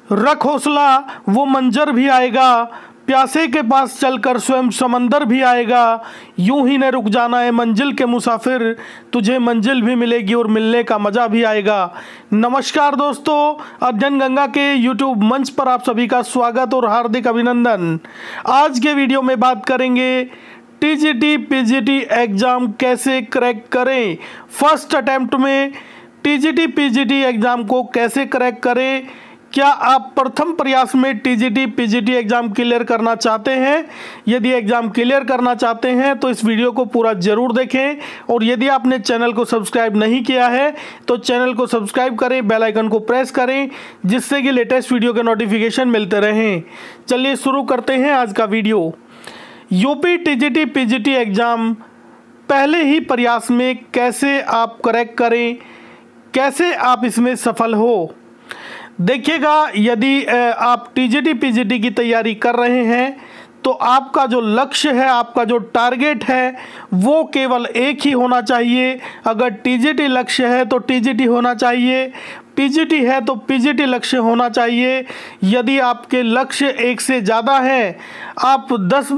रख हौसला वो मंजर भी आएगा, प्यासे के पास चलकर स्वयं समंदर भी आएगा। यूं ही न रुक जाना है मंजिल के मुसाफिर, तुझे मंजिल भी मिलेगी और मिलने का मज़ा भी आएगा। नमस्कार दोस्तों, अध्ययन गंगा के यूट्यूब मंच पर आप सभी का स्वागत और हार्दिक अभिनंदन। आज के वीडियो में बात करेंगे टीजीटी पीजीटी एग्ज़ाम कैसे क्रैक करें। फर्स्ट अटैम्प्ट में टीजीटी पीजीटी एग्ज़ाम को कैसे क्रैक करें। क्या आप प्रथम प्रयास में टीजीटी पीजीटी एग्ज़ाम क्लियर करना चाहते हैं? यदि एग्ज़ाम क्लियर करना चाहते हैं तो इस वीडियो को पूरा ज़रूर देखें और यदि आपने चैनल को सब्सक्राइब नहीं किया है तो चैनल को सब्सक्राइब करें, बेल आइकन को प्रेस करें जिससे कि लेटेस्ट वीडियो के नोटिफिकेशन मिलते रहें। चलिए शुरू करते हैं आज का video. UP TGT PGT exam पहले ही प्रयास में कैसे आप क्रैक करें, कैसे आप इसमें सफल हो। देखिएगा, यदि आप टीजीटी पीजीटी की तैयारी कर रहे हैं तो आपका जो लक्ष्य है, आपका जो टारगेट है वो केवल एक ही होना चाहिए। अगर टीजीटी लक्ष्य है तो टीजीटी होना चाहिए, पीजीटी है तो पीजीटी लक्ष्य होना चाहिए। यदि आपके लक्ष्य एक से ज़्यादा हैं, आप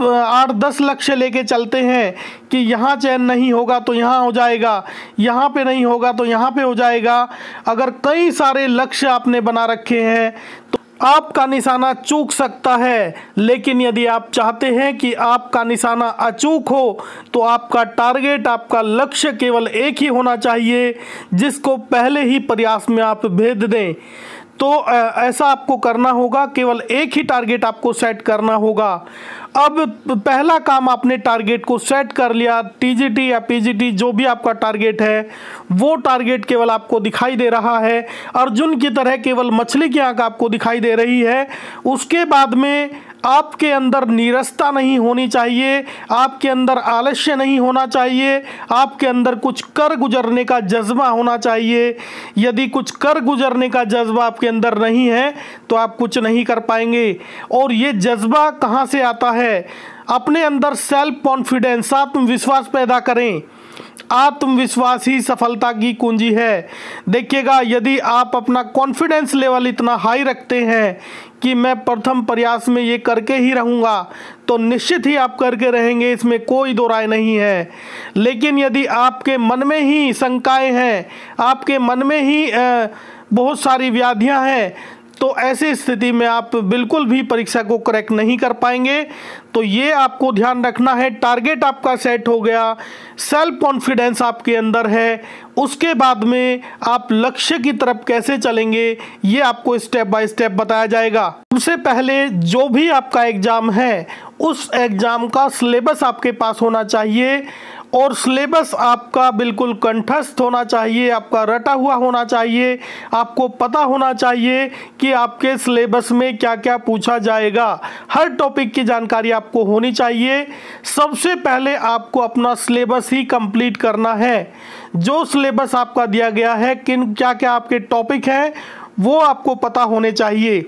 8-10 लक्ष्य लेके चलते हैं कि यहाँ चयन नहीं होगा तो यहाँ हो जाएगा, यहाँ पे नहीं होगा तो यहाँ पे हो जाएगा। अगर कई सारे लक्ष्य आपने बना रखे हैं तो आपका निशाना चूक सकता है, लेकिन यदि आप चाहते हैं कि आपका निशाना अचूक हो तो आपका टारगेट, आपका लक्ष्य केवल एक ही होना चाहिए जिसको पहले ही प्रयास में आप भेद दें। तो ऐसा आपको करना होगा, केवल एक ही टारगेट आपको सेट करना होगा। अब पहला काम, आपने टारगेट को सेट कर लिया, टीजीटी या पीजीटी जो भी आपका टारगेट है वो टारगेट केवल आपको दिखाई दे रहा है, अर्जुन की तरह केवल मछली की आंख आपको दिखाई दे रही है। उसके बाद में आपके अंदर नीरसता नहीं होनी चाहिए, आपके अंदर आलस्य नहीं होना चाहिए, आपके अंदर कुछ कर गुजरने का जज्बा होना चाहिए। यदि कुछ कर गुजरने का जज्बा आपके अंदर नहीं है तो आप कुछ नहीं कर पाएंगे। और ये जज्बा कहाँ से आता है? अपने अंदर सेल्फ कॉन्फिडेंस, आत्मविश्वास पैदा करें। आत्मविश्वास ही सफलता की कुंजी है। देखिएगा, यदि आप अपना कॉन्फिडेंस लेवल इतना हाई रखते हैं कि मैं प्रथम प्रयास में ये करके ही रहूँगा तो निश्चित ही आप करके रहेंगे, इसमें कोई दो राय नहीं है। लेकिन यदि आपके मन में ही शंकाएं हैं, आपके मन में ही बहुत सारी व्याधियां हैं, तो ऐसी स्थिति में आप बिल्कुल भी परीक्षा को क्रैक नहीं कर पाएंगे। तो ये आपको ध्यान रखना है। टारगेट आपका सेट हो गया, सेल्फ कॉन्फिडेंस आपके अंदर है, उसके बाद में आप लक्ष्य की तरफ कैसे चलेंगे ये आपको स्टेप बाय स्टेप बताया जाएगा। सबसे पहले जो भी आपका एग्ज़ाम है उस एग्ज़ाम का सिलेबस आपके पास होना चाहिए और सिलेबस आपका बिल्कुल कंठस्थ होना चाहिए, आपका रटा हुआ होना चाहिए। आपको पता होना चाहिए कि आपके सिलेबस में क्या क्या पूछा जाएगा, हर टॉपिक की जानकारी आपको होनी चाहिए। सबसे पहले आपको अपना सिलेबस ही कंप्लीट करना है। जो सिलेबस आपका दिया गया है, क्या क्या आपके टॉपिक हैं वो आपको पता होने चाहिए,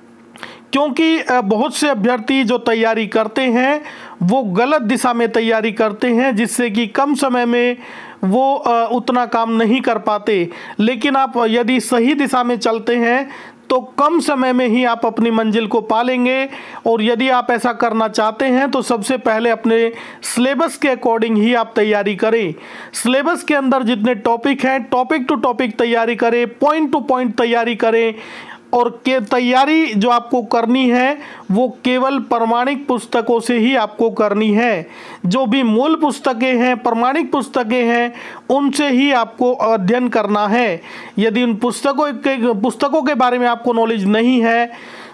क्योंकि बहुत से अभ्यर्थी जो तैयारी करते हैं वो गलत दिशा में तैयारी करते हैं, जिससे कि कम समय में वो उतना काम नहीं कर पाते। लेकिन आप यदि सही दिशा में चलते हैं तो कम समय में ही आप अपनी मंजिल को पा लेंगे। और यदि आप ऐसा करना चाहते हैं तो सबसे पहले अपने सिलेबस के अकॉर्डिंग ही आप तैयारी करें। सिलेबस के अंदर जितने टॉपिक हैं, टॉपिक टू टॉपिक तैयारी करें, पॉइंट टू पॉइंट तैयारी करें। और के तैयारी जो आपको करनी है वो केवल प्रमाणिक पुस्तकों से ही आपको करनी है। जो भी मूल पुस्तकें हैं, प्रमाणिक पुस्तकें हैं, उनसे ही आपको अध्ययन करना है। यदि उन पुस्तकों के बारे में आपको नॉलेज नहीं है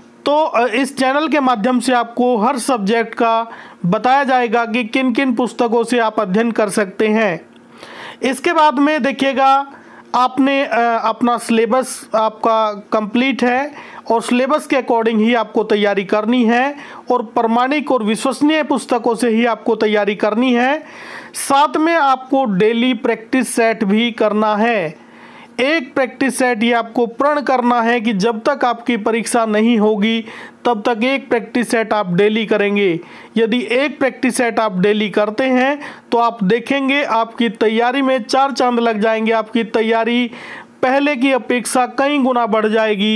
तो इस चैनल के माध्यम से आपको हर सब्जेक्ट का बताया जाएगा कि किन किन पुस्तकों से आप अध्ययन कर सकते हैं। इसके बाद में देखिएगा, आपने अपना सिलेबस आपका कंप्लीट है और सिलेबस के अकॉर्डिंग ही आपको तैयारी करनी है और प्रमाणिक और विश्वसनीय पुस्तकों से ही आपको तैयारी करनी है। साथ में आपको डेली प्रैक्टिस सेट भी करना है। एक प्रैक्टिस सेट ये आपको प्रण करना है कि जब तक आपकी परीक्षा नहीं होगी तब तक एक प्रैक्टिस सेट आप डेली करेंगे। यदि एक प्रैक्टिस सेट आप डेली करते हैं तो आप देखेंगे आपकी तैयारी में 4 चांद लग जाएंगे, आपकी तैयारी पहले की अपेक्षा कई गुना बढ़ जाएगी।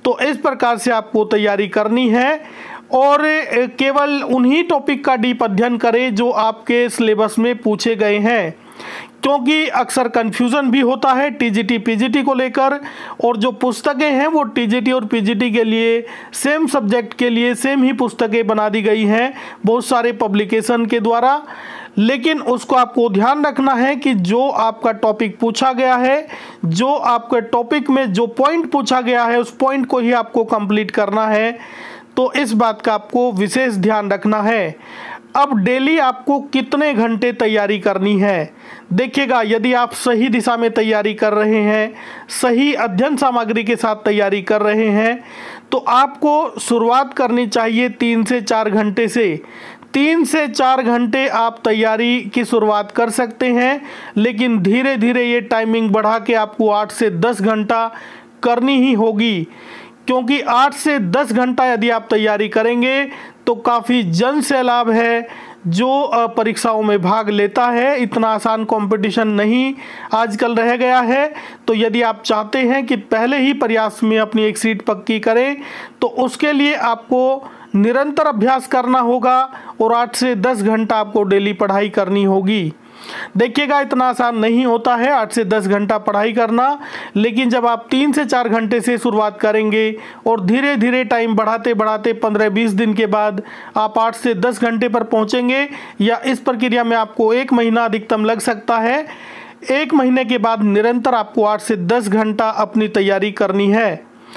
तो इस प्रकार से आपको तैयारी करनी है और केवल उन्हीं टॉपिक का डीप अध्ययन करें जो आपके सिलेबस में पूछे गए हैं, क्योंकि अक्सर कन्फ्यूज़न भी होता है टीजीटी पीजीटी को लेकर। और जो पुस्तकें हैं वो टीजीटी और पीजीटी के लिए सेम सब्जेक्ट के लिए सेम ही पुस्तकें बना दी गई हैं बहुत सारे पब्लिकेशन के द्वारा। लेकिन उसको आपको ध्यान रखना है कि जो आपका टॉपिक पूछा गया है, जो आपके टॉपिक में जो पॉइंट पूछा गया है उस पॉइंट को ही आपको कंप्लीट करना है। तो इस बात का आपको विशेष ध्यान रखना है। अब डेली आपको कितने घंटे तैयारी करनी है? देखिएगा, यदि आप सही दिशा में तैयारी कर रहे हैं, सही अध्ययन सामग्री के साथ तैयारी कर रहे हैं, तो आपको शुरुआत करनी चाहिए 3 से 4 घंटे से। 3 से 4 घंटे आप तैयारी की शुरुआत कर सकते हैं, लेकिन धीरे धीरे ये टाइमिंग बढ़ा के आपको 8 से 10 घंटा करनी ही होगी, क्योंकि 8 से 10 घंटा यदि आप तैयारी करेंगे तो काफ़ी जन सैलाब है जो परीक्षाओं में भाग लेता है। इतना आसान कंपटीशन नहीं आजकल रह गया है। तो यदि आप चाहते हैं कि पहले ही प्रयास में अपनी एक सीट पक्की करें, तो उसके लिए आपको निरंतर अभ्यास करना होगा और 8 से 10 घंटा आपको डेली पढ़ाई करनी होगी। देखिएगा, इतना आसान नहीं होता है 8 से 10 घंटा पढ़ाई करना, लेकिन जब आप 3 से 4 घंटे से शुरुआत करेंगे और धीरे धीरे टाइम बढ़ाते बढ़ाते 15-20 दिन के बाद आप 8 से 10 घंटे पर पहुंचेंगे, या इस प्रक्रिया में आपको 1 महीना अधिकतम लग सकता है। 1 महीने के बाद निरंतर आपको 8 से 10 घंटा अपनी तैयारी करनी है।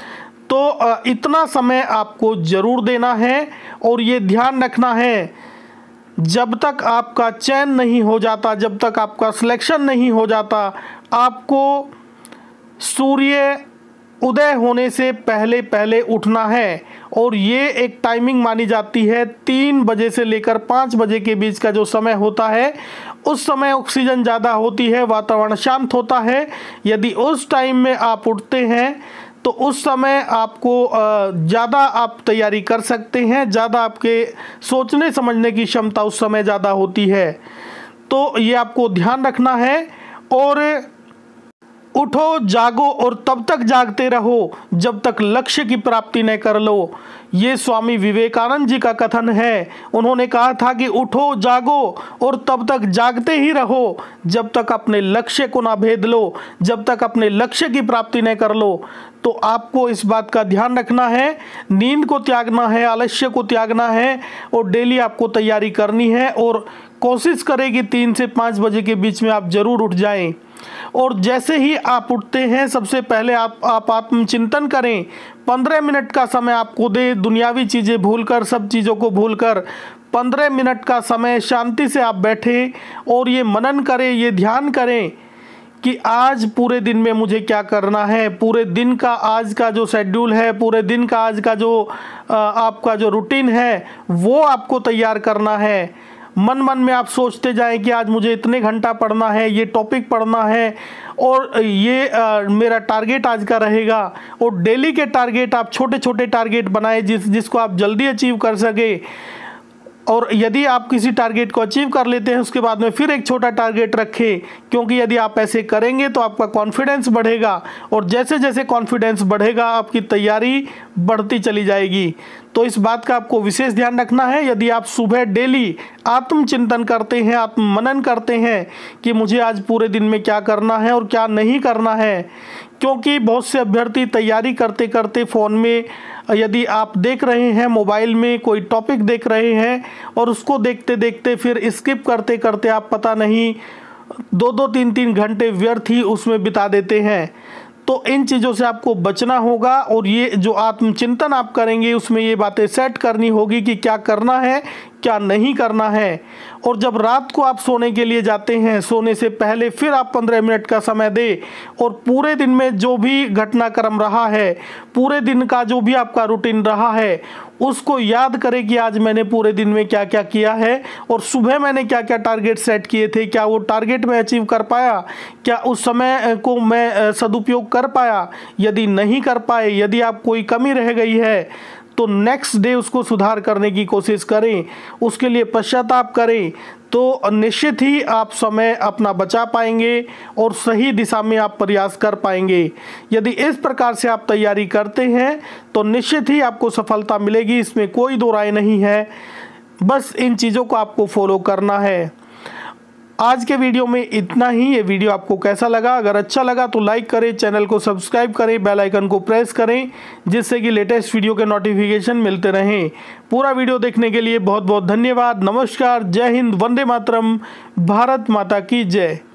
तो इतना समय आपको ज़रूर देना है और ये ध्यान रखना है, जब तक आपका चयन नहीं हो जाता, जब तक आपका सिलेक्शन नहीं हो जाता, आपको सूर्य उदय होने से पहले पहले उठना है। और ये एक टाइमिंग मानी जाती है, 3 बजे से लेकर 5 बजे के बीच का जो समय होता है, उस समय ऑक्सीजन ज़्यादा होती है, वातावरण शांत होता है। यदि उस टाइम में आप उठते हैं तो उस समय आपको ज़्यादा आप तैयारी कर सकते हैं, ज़्यादा आपके सोचने समझने की क्षमता उस समय ज़्यादा होती है। तो ये आपको ध्यान रखना है। और उठो जागो और तब तक जागते रहो जब तक लक्ष्य की प्राप्ति न कर लो, ये स्वामी विवेकानंद जी का कथन है। उन्होंने कहा था कि उठो जागो और तब तक जागते ही रहो जब तक अपने लक्ष्य को ना भेद लो, जब तक अपने लक्ष्य की प्राप्ति न कर लो। तो आपको इस बात का ध्यान रखना है, नींद को त्यागना है, आलस्य को त्यागना है और डेली आपको तैयारी करनी है। और कोशिश करें कि 3 से 5 बजे के बीच में आप ज़रूर उठ जाएं। और जैसे ही आप उठते हैं, सबसे पहले आप आत्मचिंतन करें। 15 मिनट का समय आपको दे, दुनियावी चीज़ें भूलकर, सब चीज़ों को भूलकर 15 मिनट का समय शांति से आप बैठें और ये मनन करें, ये ध्यान करें कि आज पूरे दिन में मुझे क्या करना है। पूरे दिन का आज का जो शेड्यूल है, पूरे दिन का आज का जो आपका जो रूटीन है, वो आपको तैयार करना है। मन मन में आप सोचते जाएं कि आज मुझे इतने घंटा पढ़ना है, ये टॉपिक पढ़ना है और ये मेरा टारगेट आज का रहेगा। और डेली के टारगेट आप छोटे छोटे टारगेट बनाएं जिसको आप जल्दी अचीव कर सके। और यदि आप किसी टारगेट को अचीव कर लेते हैं, उसके बाद में फिर एक छोटा टारगेट रखें, क्योंकि यदि आप ऐसे करेंगे तो आपका कॉन्फिडेंस बढ़ेगा और जैसे जैसे कॉन्फिडेंस बढ़ेगा आपकी तैयारी बढ़ती चली जाएगी। तो इस बात का आपको विशेष ध्यान रखना है। यदि आप सुबह डेली आत्मचिंतन करते हैं, आत्ममनन करते हैं कि मुझे आज पूरे दिन में क्या करना है और क्या नहीं करना है, क्योंकि बहुत से अभ्यर्थी तैयारी करते करते फ़ोन में यदि आप देख रहे हैं, मोबाइल में कोई टॉपिक देख रहे हैं और उसको देखते देखते फिर स्किप करते करते आप पता नहीं 2-2, 3-3 घंटे व्यर्थ ही उसमें बिता देते हैं। तो इन चीज़ों से आपको बचना होगा और ये जो आत्मचिंतन आप करेंगे उसमें ये बातें सेट करनी होगी कि क्या करना है, क्या नहीं करना है। और जब रात को आप सोने के लिए जाते हैं, सोने से पहले फिर आप 15 मिनट का समय दें और पूरे दिन में जो भी घटनाक्रम रहा है, पूरे दिन का जो भी आपका रूटीन रहा है, उसको याद करें कि आज मैंने पूरे दिन में क्या क्या किया है और सुबह मैंने क्या क्या टारगेट सेट किए थे, क्या वो टारगेट मैं अचीव कर पाया, क्या उस समय को मैं सदुपयोग कर पाया। यदि नहीं कर पाए, यदि आप कोई कमी रह गई है, तो नेक्स्ट डे उसको सुधार करने की कोशिश करें, उसके लिए पश्चाताप करें, तो निश्चित ही आप समय अपना बचा पाएंगे और सही दिशा में आप प्रयास कर पाएंगे। यदि इस प्रकार से आप तैयारी करते हैं तो निश्चित ही आपको सफलता मिलेगी, इसमें कोई दो राय नहीं है। बस इन चीज़ों को आपको फॉलो करना है। आज के वीडियो में इतना ही। ये वीडियो आपको कैसा लगा? अगर अच्छा लगा तो लाइक करें, चैनल को सब्सक्राइब करें, बेल आइकन को प्रेस करें, जिससे कि लेटेस्ट वीडियो के नोटिफिकेशन मिलते रहें। पूरा वीडियो देखने के लिए बहुत बहुत धन्यवाद। नमस्कार, जय हिंद, वंदे मातरम, भारत माता की जय।